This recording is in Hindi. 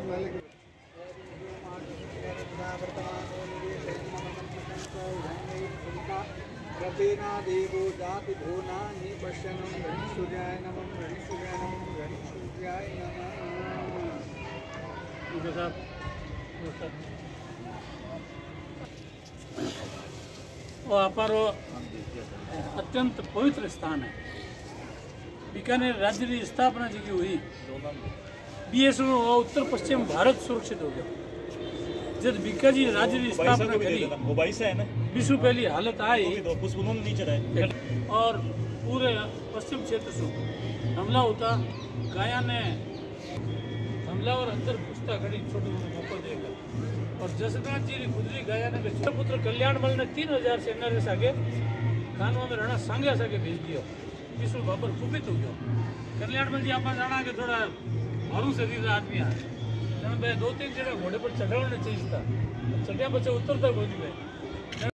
रतेना देवो जाति भुवनानि पश्यनं गणेशसूर्याय नमः गणेशसूर्याय नमः गणेशसूर्याय नमः। वो अपारो अत्यंत पवित्र स्थान है। बीकानेर राज्य की स्थापना जी हुई बीएस उत्तर पश्चिम भारत सुरक्षित हो गया। जब बीकाजी राज्य की स्थापना करी विश्व पहली हालत आई और पूरे पश्चिम क्षेत्र से हमला होता गाया ने हमला और अंदर घुसता घड़ी छोटे मोटे मौका देगा और जसनाथ जी ने गुजरी गाया ने पुत्र कल्याण बल ने 3000 सेना रे सागे कानवा में रणा सांग्या सागे भेज दियो। विष्णु बाबर कुपित हो गया। कल्याण बल जी आप जाना के थोड़ा मारू शरीर आदमी आ दो तीन जगह घोड़े पर चढ़ाने चाहिए था चढ़िया बच्चे उतरता कोई नहीं।